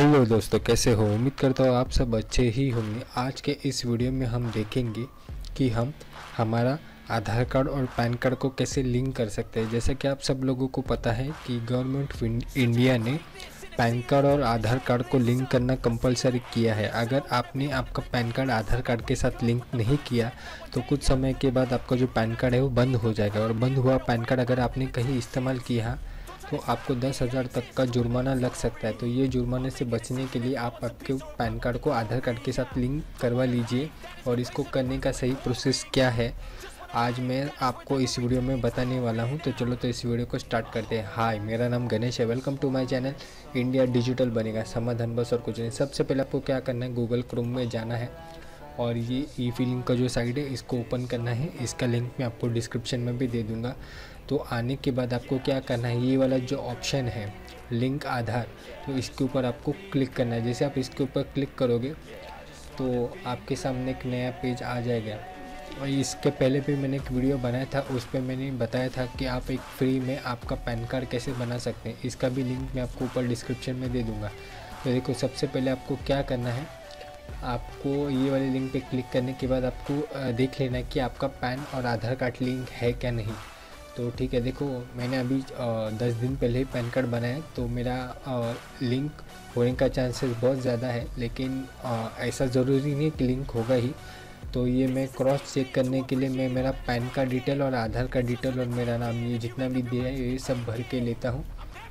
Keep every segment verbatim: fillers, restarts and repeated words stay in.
Hello दोस्तों, कैसे हो? उम्मीद करता हूँ आप सब अच्छे ही होंगे। आज के इस वीडियो में हम देखेंगे कि हम हमारा आधार कार्ड और पैन कार्ड को कैसे लिंक कर सकते हैं। जैसा कि आप सब लोगों को पता है कि गवर्नमेंट ऑफ इंडिया ने पैन कार्ड और आधार कार्ड को लिंक करना कंपलसरी किया है। अगर आपने आपका पैन कार्ड आधार कार्ड के साथ लिंक नहीं किया तो कुछ समय के बाद आपका जो पैन कार्ड है वो बंद हो जाएगा, और बंद हुआ पैन कार्ड अगर आपने कहीं इस्तेमाल किया तो आपको दस हज़ार तक का जुर्माना लग सकता है। तो ये जुर्माने से बचने के लिए आप आपके पैन कार्ड को आधार कार्ड के साथ लिंक करवा लीजिए। और इसको करने का सही प्रोसेस क्या है आज मैं आपको इस वीडियो में बताने वाला हूं। तो चलो तो इस वीडियो को स्टार्ट करते हैं। हाय, मेरा नाम गणेश है। Welcome to my channel India digital बनेगा समाधान, बस और कुछ नहीं। सबसे पहले आपको क्या करना है, गूगल क्रोम में जाना है और ये ई फिलिंग का जो साइट है इसको ओपन करना है। इसका लिंक मैं आपको डिस्क्रिप्शन में भी दे दूँगा। तो आने के बाद आपको क्या करना है, ये वाला जो ऑप्शन है लिंक आधार, तो इसके ऊपर आपको क्लिक करना है। जैसे आप इसके ऊपर क्लिक करोगे तो आपके सामने एक नया पेज आ जाएगा। और इसके पहले भी मैंने एक वीडियो बनाया था, उस पर मैंने बताया था कि आप एक फ्री में आपका पैन कार्ड कैसे बना सकते हैं। इसका भी लिंक मैं आपको ऊपर डिस्क्रिप्शन में दे दूँगा। तो देखो, सबसे पहले आपको क्या करना है, आपको ये वाले लिंक पे क्लिक करने के बाद आपको देख लेना है कि आपका पैन और आधार कार्ड लिंक है क्या नहीं। तो ठीक है, देखो मैंने अभी दस दिन पहले ही पैन कार्ड बनाया, तो मेरा आ, लिंक होने का चांसेस बहुत ज़्यादा है, लेकिन आ, ऐसा ज़रूरी नहीं है कि लिंक होगा ही। तो ये मैं क्रॉस चेक करने के लिए मैं मेरा पैन कार्ड डिटेल और आधार कार्ड डिटेल और मेरा नाम ये जितना भी दिया है ये सब भर के लेता हूँ।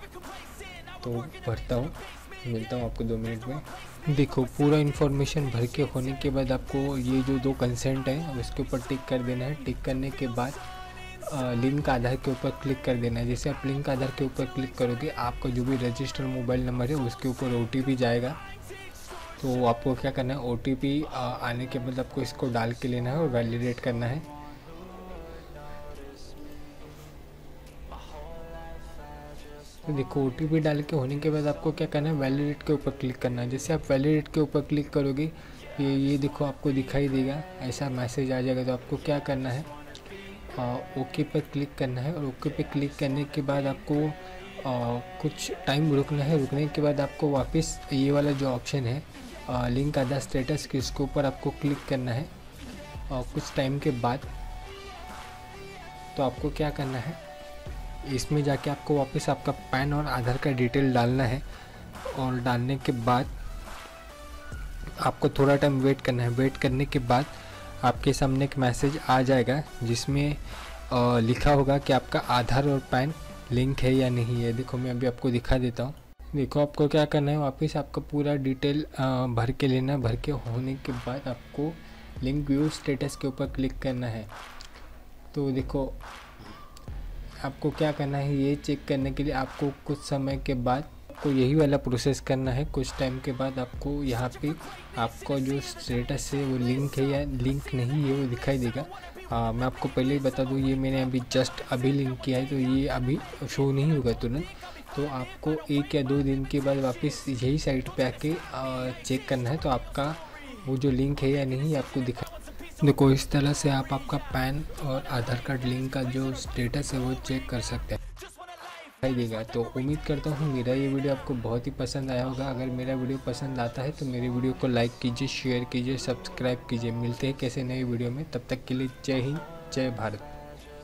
तो भरता हूँ, मिलता हूँ आपको दो मिनट में। देखो, पूरा इन्फॉर्मेशन भर के होने के बाद आपको ये जो दो कंसेंट है उसके ऊपर टिक कर देना है। टिक करने के बाद लिंक आधार के ऊपर क्लिक कर देना है। जैसे आप लिंक आधार के ऊपर क्लिक करोगे, आपका जो भी रजिस्टर्ड मोबाइल नंबर है उसके ऊपर ओ टी पी जाएगा। तो आपको क्या करना है, ओ टी पी आने के बाद आपको इसको डाल के लेना है और वैलिडेट करना है। तो देखो, ओ टी पी डाल के होने के बाद आपको क्या करना है, वैलिडेट के ऊपर क्लिक करना है। जैसे आप वैलिडेट के ऊपर क्लिक करोगे ये ये देखो आपको दिखाई देगा, ऐसा मैसेज आ जाएगा। तो आपको क्या करना है, ओके पर क्लिक करना है। और ओके पे क्लिक करने के बाद आपको आ, कुछ टाइम रुकना है। रुकने के बाद आपको वापस ये वाला जो ऑप्शन है आ, लिंक आधार स्टेटस के, इसके ऊपर आपको क्लिक करना है। और कुछ टाइम के बाद तो आपको क्या करना है, इसमें जाके आपको वापस आपका पैन और आधार का डिटेल डालना है। और डालने के बाद आपको थोड़ा टाइम वेट करना है। वेट करने के बाद आपके सामने एक मैसेज आ जाएगा जिसमें आ, लिखा होगा कि आपका आधार और पैन लिंक है या नहीं है। देखो, मैं अभी आपको दिखा देता हूँ। देखो, आपको क्या करना है, वापस आपका पूरा डिटेल आ, भर के लेना है। भर के होने के बाद आपको लिंक व्यू स्टेटस के ऊपर क्लिक करना है। तो देखो, आपको क्या करना है, ये चेक करने के लिए आपको कुछ समय के बाद आपको यही वाला प्रोसेस करना है। कुछ टाइम के बाद आपको यहाँ पे आपका जो स्टेटस है वो लिंक है या लिंक नहीं है वो दिखाई देगा। हाँ, मैं आपको पहले ही बता दूँ, ये मैंने अभी जस्ट अभी लिंक किया है तो ये अभी शो नहीं होगा तुरंत। तो आपको एक या दो दिन के बाद वापस यही साइट पे आके चेक करना है, तो आपका वो जो लिंक है या नहीं आपको दिखा। देखो, इस तरह से आप आपका पैन और आधार कार्ड लिंक का जो स्टेटस है वो चेक कर सकते हैं, दिखाई देगा। तो उम्मीद करता हूँ मेरा ये वीडियो आपको बहुत ही पसंद आया होगा। अगर मेरा वीडियो पसंद आता है तो मेरे वीडियो को लाइक कीजिए, शेयर कीजिए, सब्सक्राइब कीजिए। मिलते हैं कैसे नए वीडियो में, तब तक के लिए जय हिंद, जय भारत।